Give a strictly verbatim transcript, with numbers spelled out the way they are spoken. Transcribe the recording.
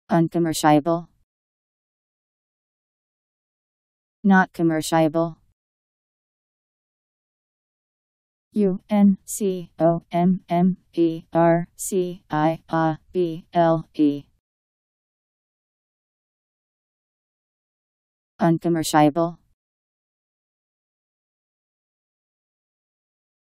Uncommerciable. Not commerciable. U N C O M M E R C I A B L E. Uncommerciable.